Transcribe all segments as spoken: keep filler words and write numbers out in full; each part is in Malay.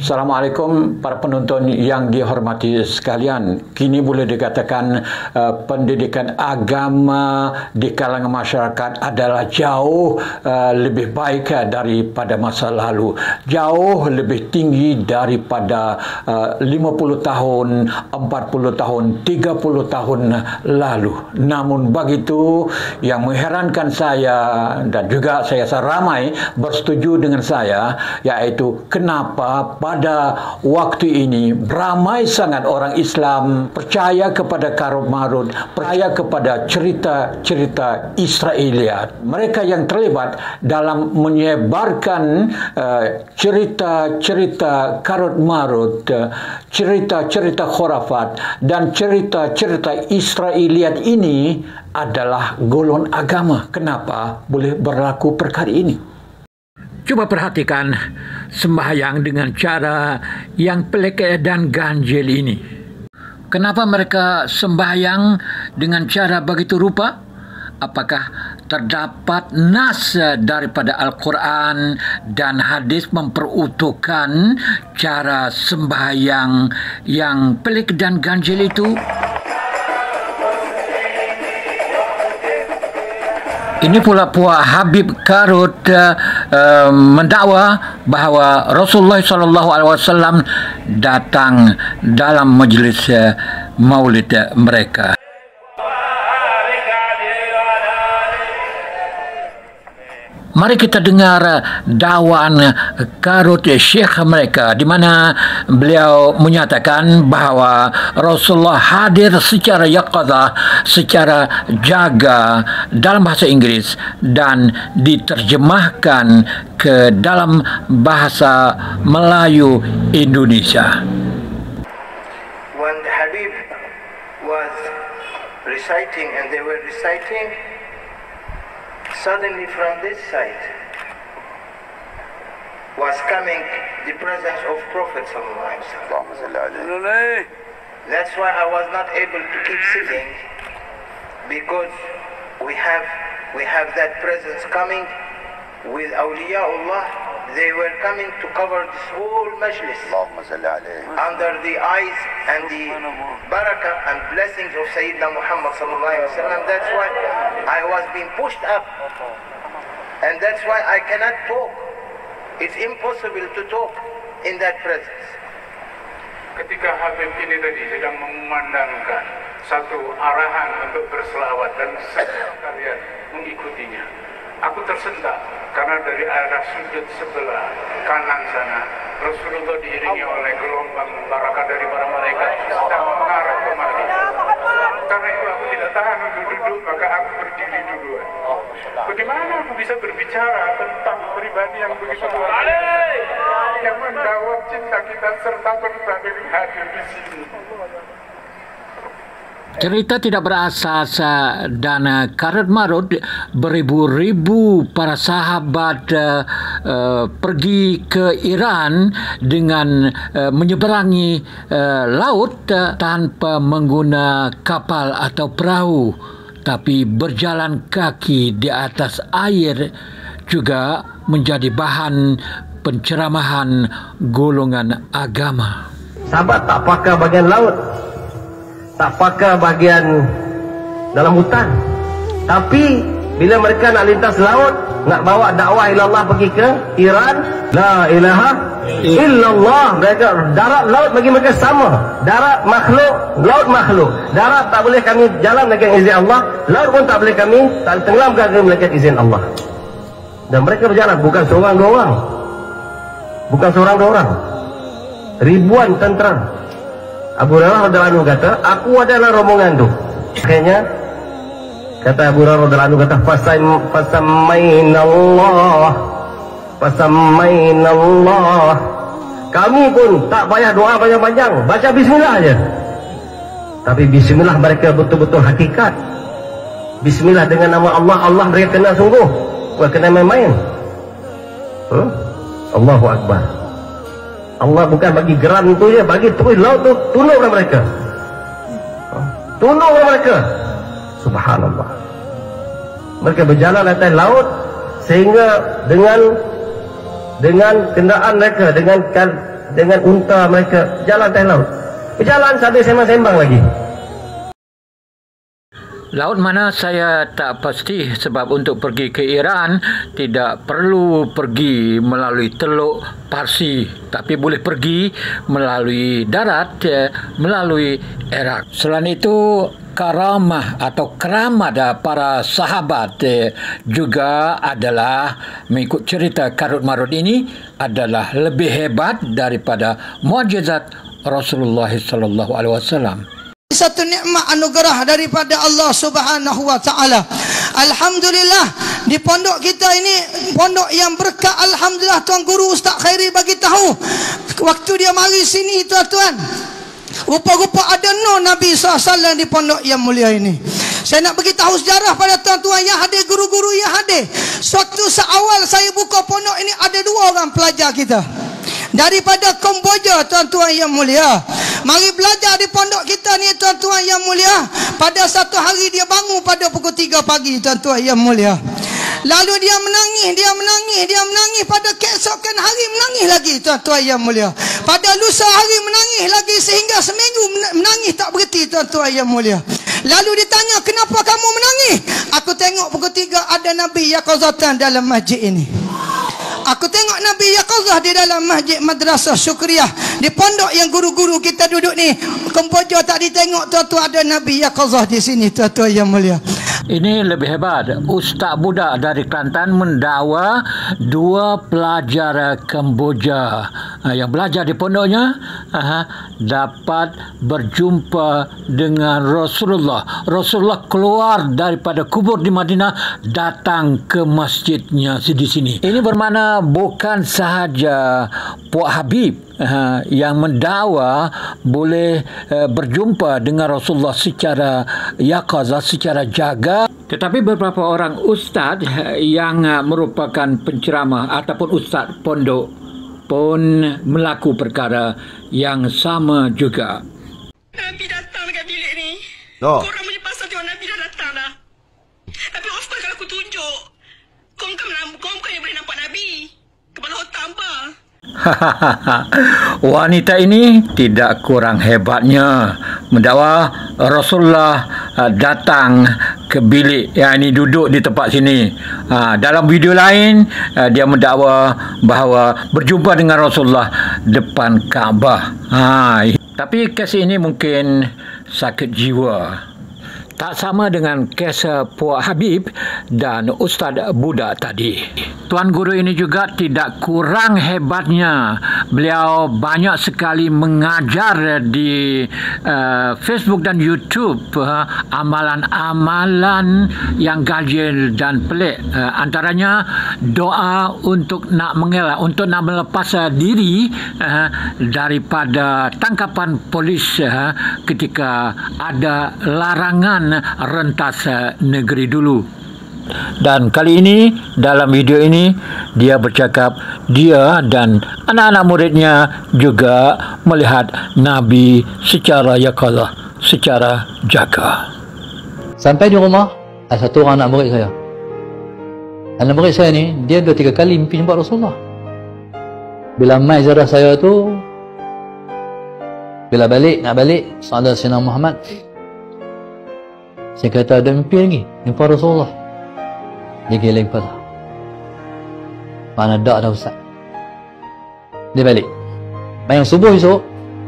Assalamualaikum para penonton yang dihormati sekalian. Kini boleh dikatakan uh, pendidikan agama di kalangan masyarakat adalah jauh uh, lebih baik uh, daripada masa lalu. Jauh lebih tinggi daripada uh, lima puluh tahun, empat puluh tahun, tiga puluh tahun lalu. Namun begitu, yang mengherankan saya dan juga saya rasa ramai bersetuju dengan saya, yaitu kenapa pada waktu ini ramai sangat orang Islam percaya kepada Karut Marut, percaya kepada cerita-cerita Israeliat. Mereka yang terlibat dalam menyebarkan uh, cerita-cerita Karut Marut, uh, cerita-cerita khurafat dan cerita-cerita Israeliat ini adalah golongan agama. Kenapa boleh berlaku perkara ini? Coba perhatikan sembahyang dengan cara yang pelik dan ganjil ini. Kenapa mereka sembahyang dengan cara begitu rupa? Apakah terdapat nas daripada Al-Quran dan hadis memperutuhkan cara sembahyang yang pelik dan ganjil itu? Ini pula Puak Habib Karut uh, uh, mendakwa bahawa Rasulullah sallallahu alaihi wasallam datang dalam majlis uh, maulid uh, mereka. Mari kita dengar dakwaan Karut Syekh mereka, di mana beliau menyatakan bahawa Rasulullah hadir secara yaqadzah, secara jaga dalam bahasa Inggeris dan diterjemahkan ke dalam bahasa Melayu Indonesia. When the Habib was reciting and they were reciting, suddenly from this side was coming the presence of Prophet sallallahu alaihi wasallam. That's why I was not able to keep sitting, because we have we have that presence coming with awliyaullah. They were coming to cover this whole majlis under the eyes and the barakah and blessings of Sayyidina Muhammad sallallahu alaihi wasallam. That's why I was being pushed up, and that's why I cannot talk. It's impossible to talk in that presence. Ketika Habib ini tadi sedang memandangkan satu arahan untuk berselawat dan setiap kalian mengikutinya, aku tersentak karena dari arah sudut sebelah kanan sana Rasulullah diiringi oleh gelombang barakah dari para malaikat sedang mengarah kemari. Karena itu aku tidak tahan untuk duduk, maka aku berdiri duluan. Bagaimana aku bisa berbicara tentang pribadi yang begitu luar biasa, yang menjawab cinta kita serta berbagi hadir di sini? Cerita tidak berasas dan Karut Marut beribu-ribu para sahabat uh, uh, pergi ke Iran dengan uh, menyeberangi uh, laut uh, tanpa menggunakan kapal atau perahu, tapi berjalan kaki di atas air juga menjadi bahan penceramahan golongan agama. Sahabat tak pakai bagian laut, tak pakai bagian dalam hutan, tapi bila mereka nak lintas laut, nak bawa dakwah ilallah pergi ke Iran, la ilaha illallah, mereka darat laut bagi mereka sama. Darat makhluk, laut makhluk. Darat tak boleh kami jalan dengan izin Allah, laut pun tak boleh kami tak tenggelamkan dengan izin Allah. Dan mereka berjalan bukan seorang dua orang, bukan seorang dua orang, ribuan tentera. Abu Hurairah radhiyallahu anhu kata, aku adalah rombongan tu. Akhirnya kata Abu Hurairah radhiyallahu anhu kata, fasamainallah, fasamainallah. Kami pun tak payah doa panjang-panjang, baca bismillah aja. Tapi bismillah mereka betul-betul hakikat. Bismillah dengan nama Allah, Allah mereka kenal sungguh, bukan kena main-main. Hmm? Allahu Akbar. Allah bukan bagi geran tu je, bagi terus laut tu tunduk kepada mereka. Tunduk kepada mereka. Subhanallah. Mereka berjalan atas laut sehingga dengan dengan kenderaan mereka, dengan dengan unta mereka jalan atas laut. Berjalan sambil sembang-sembang lagi. Laut mana saya tak pasti, sebab untuk pergi ke Iran tidak perlu pergi melalui Teluk Parsi, tapi boleh pergi melalui darat, melalui Iraq. Selain itu, karamah atau keramat para sahabat juga adalah, mengikut cerita karut marut ini, adalah lebih hebat daripada mukjizat Rasulullah sallallahu alaihi wasallam. Satu nikmat anugerah daripada Allah Subhanahu wa taala. Alhamdulillah, di pondok kita ini pondok yang berkah. Alhamdulillah, Tuan Guru Ustaz Khairi bagi tahu waktu dia mari sini tuan-tuan, rupa-rupa ada nur Nabi sallallahu alaihi wasallam di pondok yang mulia ini. Saya nak beritahu sejarah pada tuan-tuan yang hadir, guru-guru yang hadir. Suatu seawal saya buka pondok ini, ada dua orang pelajar kita daripada Kamboja, tuan-tuan yang mulia. Mari belajar di pondok kita ni, tuan-tuan yang mulia. Pada satu hari dia bangun pada pukul tiga pagi, tuan-tuan yang mulia. Lalu dia menangis, dia menangis, dia menangis. Pada keesokan hari menangis lagi, tuan-tuan yang mulia. Pada lusa hari menangis lagi, sehingga seminggu menangis tak berhenti, tuan-tuan yang mulia. Lalu ditanya, kenapa kamu menangis? Aku tengok pukul tiga ada Nabi Yaqazatan dalam masjid ini. Aku tengok Nabi Yaqazah di dalam masjid Madrasah Syukriah, di pondok yang guru-guru kita duduk ni. Kamboja tak ditengok, tuan-tuan, ada Nabi Yaqazah di sini, tuan-tuan yang mulia. Ini lebih hebat. Ustaz budak dari Kelantan mendakwa dua pelajar Kamboja yang belajar di pondoknya dapat berjumpa dengan Rasulullah. Rasulullah keluar daripada kubur di Madinah, datang ke masjidnya di sini. Ini bermakna bukan sahaja Puak Habib Uh, yang mendakwa boleh uh, berjumpa dengan Rasulullah secara yaqazah, secara jaga, tetapi beberapa orang ustaz uh, yang uh, merupakan penceramah ataupun ustaz pondok pun melaku perkara yang sama juga. Nabi datang dekat bilik ni. Oh. Korang punya pasal tengok Nabi dah datang dah. Tapi of course kalau aku tunjuk, kau bukan, kau bukan yang boleh nampak Nabi. Kepala otak apa? Wanita ini tidak kurang hebatnya mendakwa Rasulullah datang ke bilik yang ini duduk di tempat sini. Dalam video lain dia mendakwa bahawa berjumpa dengan Rasulullah depan Kaabah. Tapi kes ini mungkin sakit jiwa. Tak sama dengan kes Puak Habib dan Ustaz budak tadi. Tuan Guru ini juga tidak kurang hebatnya. Beliau banyak sekali mengajar di uh, Facebook dan YouTube uh, amalan-amalan yang ganjil dan pelik. Uh, antaranya doa untuk nak mengelak, untuk nak melepas uh, diri uh, daripada tangkapan polis uh, ketika ada larangan rentas negeri dulu. Dan kali ini dalam video ini dia bercakap dia dan anak-anak muridnya juga melihat Nabi secara yaqazah, secara jaga. Sampai di rumah ada satu orang anak murid saya. Anak murid saya ni dia dua tiga kali mimpi jumpa Rasulullah. Bila mai ziarah saya tu, bila balik nak balik sallallahu alaihi wasallam Muhammad, saya kata ada mimpi lagi, mimpi Rasulullah. Dia geleng kepala. Mana dak dah Ustaz. Dia balik. Mayang subuh esok,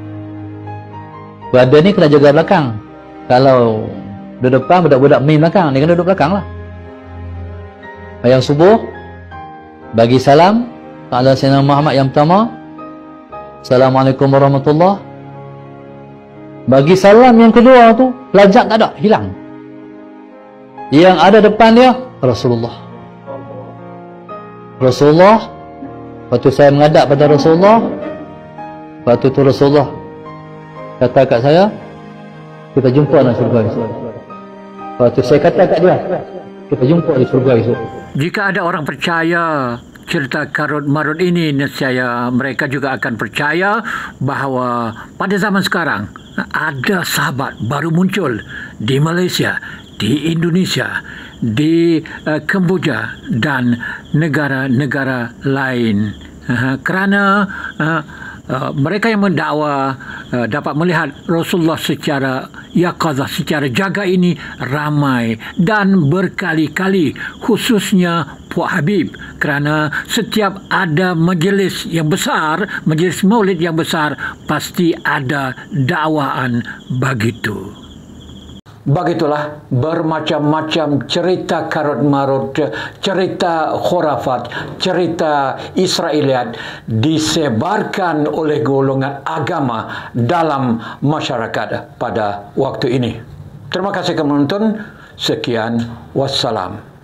badan ni kena jaga belakang. Kalau duduk depan, budak-budak main belakang, dia kena duduk belakang lah. Mayang subuh, bagi salam kepada Sayyidina Muhammad yang pertama, Assalamualaikum warahmatullahi. Bagi salam yang kedua tu, pelajak tak ada, hilang. Yang ada depan dia Rasulullah. Rasulullah. Waktu saya menghadap pada Rasulullah, waktu tu Rasulullah kata kat saya, kita jumpa dalam surga esok. Waktu saya kata kat dia, kita jumpa di surga esok. Jika ada orang percaya cerita karut marut ini, nescaya mereka juga akan percaya bahawa pada zaman sekarang ada sahabat baru muncul di Malaysia, di Indonesia, di uh, Kamboja dan negara-negara lain. Uh, kerana uh, uh, mereka yang mendakwa uh, dapat melihat Rasulullah secara yaqazah, secara jaga ini ramai dan berkali-kali, khususnya Puak Habib, kerana setiap ada majlis yang besar, majlis maulid yang besar, pasti ada dakwaan begitu. Begitulah bermacam-macam cerita karut-marut, cerita khurafat, cerita Israeliat disebarkan oleh golongan agama dalam masyarakat pada waktu ini. Terima kasih kepada penonton. Sekian, wassalam.